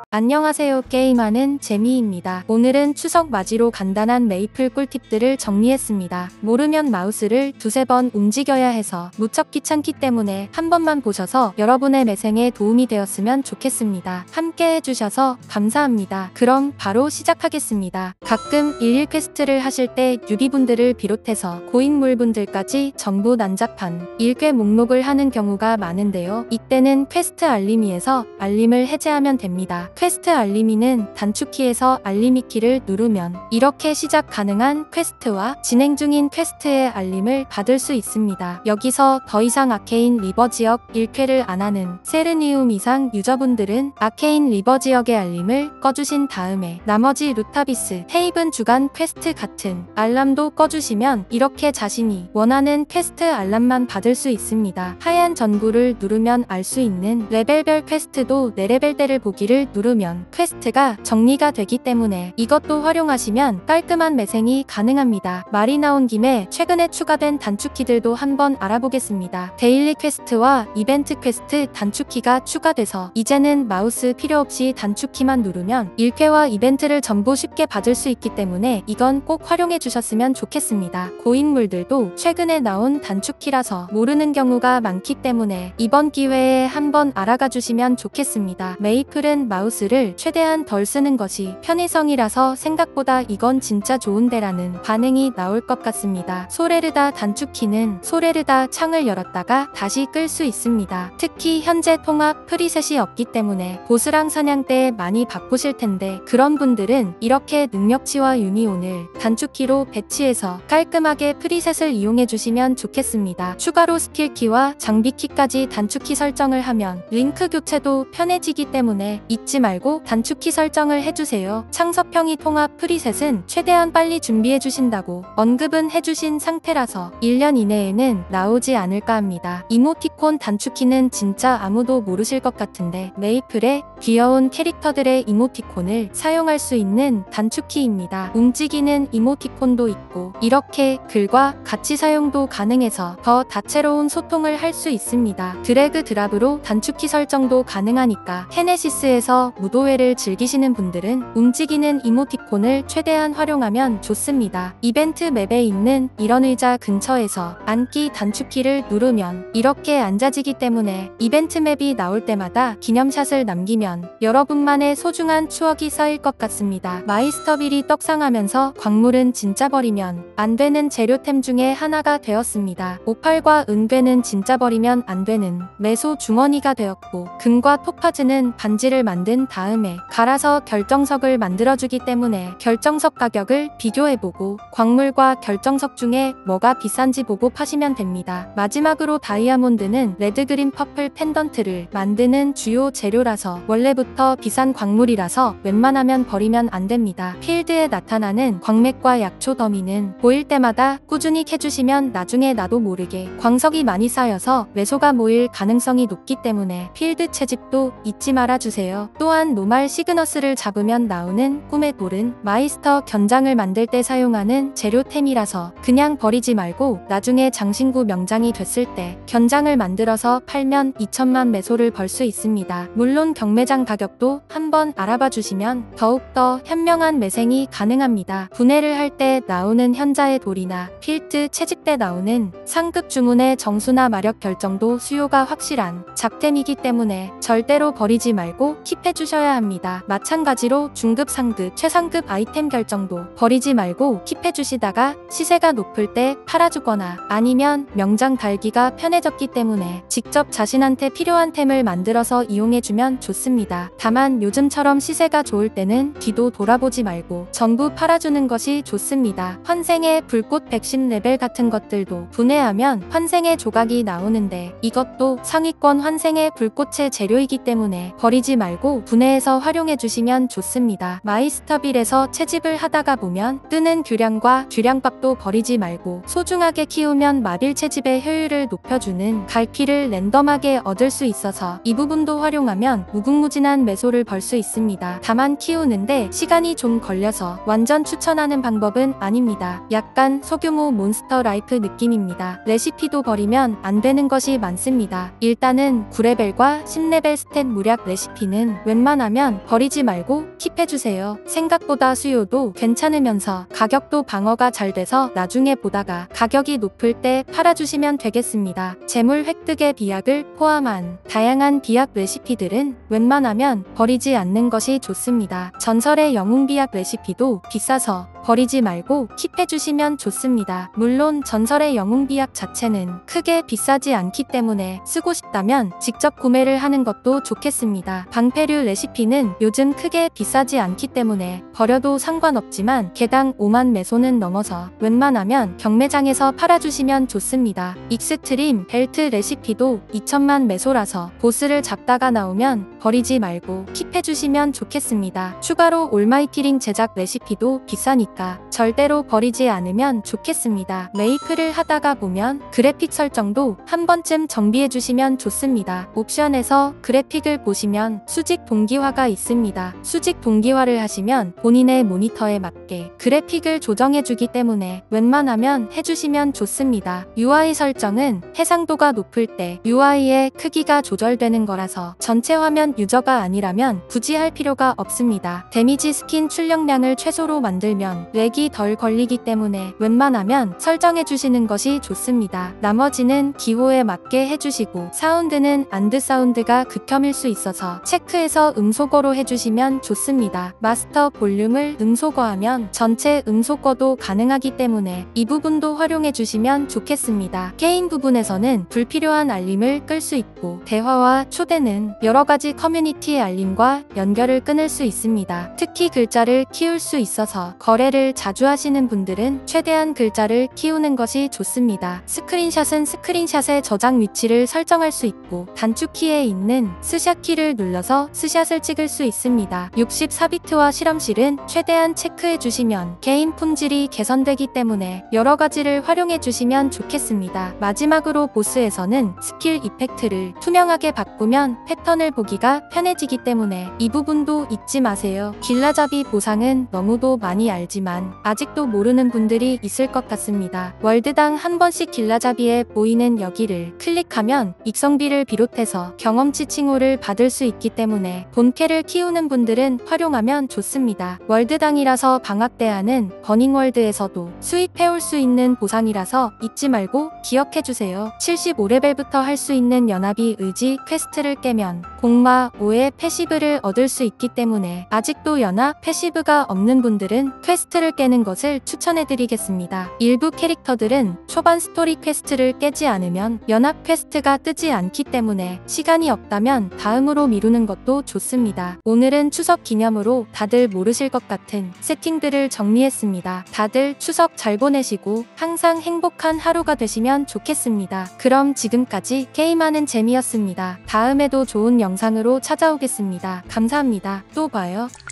안녕하세요. 게임하는 재미입니다. 오늘은 추석 맞이로 간단한 메이플 꿀팁들을 정리했습니다. 모르면 마우스를 두세 번 움직여야 해서 무척 귀찮기 때문에 한 번만 보셔서 여러분의 매생에 도움이 되었으면 좋겠습니다. 함께 해주셔서 감사합니다. 그럼 바로 시작하겠습니다. 가끔 일일 퀘스트를 하실 때 뉴비분들을 비롯해서 고인물분들까지 전부 난잡한 일괴 목록을 하는 경우가 많은데요. 이때는 퀘스트 알림이에서 알림을 해제하면 됩니다. 퀘스트 알림이는 단축키에서 알림이 키를 누르면 이렇게 시작 가능한 퀘스트와 진행 중인 퀘스트의 알림을 받을 수 있습니다. 여기서 더 이상 아케인 리버 지역 1쾌를 안 하는 세르니움 이상 유저분들은 아케인 리버 지역의 알림을 꺼주신 다음에 나머지 루타비스, 헤이븐 주간 퀘스트 같은 알람도 꺼주시면 이렇게 자신이 원하는 퀘스트 알람만 받을 수 있습니다. 하얀 전구를 누르면 알 수 있는 레벨별 퀘스트도 4레벨대를 보기를 누르면 퀘스트가 정리가 되기 때문에 이것도 활용하시면 깔끔한 매생이 가능합니다. 말이 나온 김에 최근에 추가된 단축키들도 한번 알아보겠습니다. 데일리 퀘스트와 이벤트 퀘스트 단축키가 추가돼서 이제는 마우스 필요 없이 단축키만 누르면 1쾌와 이벤트를 전부 쉽게 받을 수 있기 때문에 이건 꼭 활용해 주셨으면 좋겠습니다. 고인물들도 최근에 나온 단축키라서 모르는 경우가 많기 때문에 이번 기회에 한번 알아가 주시면 좋겠습니다. 메이플은 마우스를 최대한 덜 쓰는 것이 편의성이라서 생각보다 이건 진짜 좋은데라는 반응이 나올 것 같습니다. 소레르다 단축키는 소레르다 창을 열었다가 다시 끌 수 있습니다. 특히 현재 통합 프리셋이 없기 때문에 보스랑 사냥 때 많이 바쁘실 텐데 그런 분들은 이렇게 능력치와 유니온을 단축키로 배치해서 깔끔하게 프리셋을 이용해 주시면 좋겠습니다. 추가로 스킬키와 장비키까지 단축키 설정을 하면 링크 교체도 편해지기 때문에 잊지 말고 단축키 설정을 해주세요. 창섭형이 통합 프리셋은 최대한 빨리 준비해 주신다고 언급은 해주신 상태라서 1년 이내에는 나오지 않을까 합니다. 이모티콘 단축키는 진짜 아무도 모르실 것 같은데 메이플의 귀여운 캐릭터들의 이모티콘을 사용할 수 있는 단축키입니다. 움직이는 이모티콘도 있고 이렇게 글과 같이 사용도 가능해서 더 다채로운 소통을 할 수 있습니다. 드래그 드랍으로 단축키 설정도 가능하니까 헤네시스에서 무도회를 즐기시는 분들은 움직이는 이모티콘을 최대한 활용하면 좋습니다. 이벤트 맵에 있는 이런 의자 근처에서 앉기 단축키를 누르면 이렇게 앉아지기 때문에 이벤트 맵이 나올 때마다 기념샷을 남기면 여러분만의 소중한 추억이 쌓일 것 같습니다. 마이스터빌이 떡상하면서 광물은 진짜 버리면 안 되는 재료템 중에 하나가 되었습니다. 오팔과 은괴는 진짜 버리면 안 되는 매소 주머니가 되었고 금과 토파즈는 반지를 만든 다음에 갈아서 결정석을 만들어주기 때문에 결정석 가격을 비교해보고 광물과 결정석 중에 뭐가 비싼지 보고 파시면 됩니다. 마지막으로 다이아몬드는 레드 그린 퍼플 펜던트를 만드는 주요 재료라서 원래부터 비싼 광물이라서 웬만하면 버리면 안 됩니다. 필드에 나타나는 광맥과 약초 더미는 보일 때마다 꾸준히 캐주시면 나중에 나도 모르게 광석이 많이 쌓여서 매소가 모일 가능성이 높기 때문에 필드 채집도 잊지 말아주세요. 또한 노말 시그너스를 잡으면 나오는 꿈의 돌은 마이스터 견장을 만들 때 사용하는 재료템이라서 그냥 버리지 말고 나중에 장신구 명장이 됐을 때 견장을 만들어서 팔면 2천만 매소를 벌 수 있습니다. 물론 경매장 가격도 한번 알아봐 주시면 더욱더 현명한 매생이 가능합니다. 분해를 할 때 나오는 현자의 돌이나 필드 채집 때 나오는 상급 주문의 정수나 마력 결정도 수요가 확실한 작템이기 때문에 절대로 버리지 말고 킵해 주셔야 합니다. 마찬가지로 중급, 상급, 최상급 아이템 결정도 버리지 말고 킵해 주시다가 시세가 높을 때 팔아주거나 아니면 명장 달기가 편해졌기 때문에 직접 자신한테 필요한 템을 만들어서 이용해주면 좋습니다. 다만 요즘처럼 시세가 좋을 때는 뒤도 돌아보지 말고 전부 팔아주는 것이 좋습니다. 환생의 불꽃 110레벨 같은 것들도 분해하면 환생의 조각이 나오는데 이것도 상위권 환생의 불꽃의 재료이기 때문에 버리지 말고 분해해서 활용해주시면 좋습니다. 마이스터빌에서 채집을 하다가 보면 뜨는 규량과 규량밥도 버리지 말고 소중하게 키우면 마빌 채집의 효율을 높여주는 갈피를 랜덤하게 얻을 수 있어서 이 부분도 활용하면 무궁무진 무지무진한 매소를 벌 수 있습니다. 다만 키우는데 시간이 좀 걸려서 완전 추천하는 방법은 아닙니다. 약간 소규모 몬스터 라이프 느낌입니다. 레시피도 버리면 안 되는 것이 많습니다. 일단은 9레벨과 10레벨 스탯 무략 레시피는 웬만하면 버리지 말고 킵해주세요. 생각보다 수요도 괜찮으면서 가격도 방어가 잘 돼서 나중에 보다가 가격이 높을 때 팔아주시면 되겠습니다. 재물 획득의 비약을 포함한 다양한 비약 레시피들은 웬만하면 버리지 않는 것이 좋습니다. 전설의 영웅 비약 레시피도 비싸서 버리지 말고 킵해주시면 좋습니다. 물론 전설의 영웅 비약 자체는 크게 비싸지 않기 때문에 쓰고 싶다면 직접 구매를 하는 것도 좋겠습니다. 방패류 레시피는 요즘 크게 비싸지 않기 때문에 버려도 상관없지만 개당 5만 매소는 넘어서 웬만하면 경매장에서 팔아주시면 좋습니다. 익스트림 벨트 레시피도 2천만 매소라서 보스를 잡다가 나오면 버리지 말고 킵해주시면 좋겠습니다. 추가로 올마이티링 제작 레시피도 비싸니까 절대로 버리지 않으면 좋겠습니다. 메이플을 하다가 보면 그래픽 설정도 한 번쯤 정비해주시면 좋습니다. 옵션에서 그래픽을 보시면 수직 동기화가 있습니다. 수직 동기화를 하시면 본인의 모니터에 맞게 그래픽을 조정해주기 때문에 웬만하면 해주시면 좋습니다. UI 설정은 해상도가 높을 때 UI의 크기가 조절되는 거라서 전체 화면 유저가 아니라면 굳이 할 필요가 없습니다. 데미지 스킨 출력량을 최소로 만들면 렉이 덜 걸리기 때문에 웬만하면 설정해주시는 것이 좋습니다. 나머지는 기호에 맞게 해주시고 사운드는 안드 사운드가 극혐일 수 있어서 체크해서 음소거로 해주시면 좋습니다. 마스터 볼륨을 음소거하면 전체 음소거도 가능하기 때문에 이 부분도 활용해주시면 좋겠습니다. 게임 부분에서는 불필요한 알림을 끌 수 있고 대화와 초대는 여러가지 커뮤니티의 알림과 연결을 끊을 수 있습니다. 특히 글자를 키울 수 있어서 거래를 자주 하시는 분들은 최대한 글자를 키우는 것이 좋습니다. 스크린샷은 스크린샷의 저장 위치를 설정할 수 있고 단축키에 있는 스샷 키를 눌러서 스샷을 찍을 수 있습니다. 64비트와 실험실은 최대한 체크해 주시면 게임 품질이 개선되기 때문에 여러가지를 활용해 주시면 좋겠습니다. 마지막으로 보스에서는 스킬 이펙트를 투명하게 바꾸면 패턴을 보기가 편해지기 때문에 이 부분도 잊지 마세요. 길라잡이 보상은 너무도 많이 알지만 아직도 모르는 분들이 있을 것 같습니다. 월드당 한 번씩 길라잡이에 보이는 여기를 클릭하면 익성비를 비롯해서 경험치 칭호를 받을 수 있기 때문에 본캐를 키우는 분들은 활용하면 좋습니다. 월드당이라서 방학 때 하는 버닝월드에서도 수입해올 수 있는 보상이라서 잊지 말고 기억해주세요. 75레벨부터 할 수 있는 연합이 의지 퀘스트를 깨면 공마 5의 패시브를 얻을 수 있기 때문에 아직도 연합 패시브가 없는 분들은 퀘스트를 깨는 것을 추천해드리겠습니다. 일부 캐릭터들은 초반 스토리 퀘스트를 깨지 않으면 연합 퀘스트가 뜨지 않기 때문에 시간이 없다면 다음으로 미루는 것도 좋습니다. 오늘은 추석 기념으로 다들 모르실 것 같은 세팅들을 정리했습니다. 다들 추석 잘 보내시고 항상 행복한 하루가 되시면 좋겠습니다. 그럼 지금까지 게임하는 재미였습니다. 다음에도 좋은 영상으로 찾아오겠습니다. 감사합니다. 또 봐요.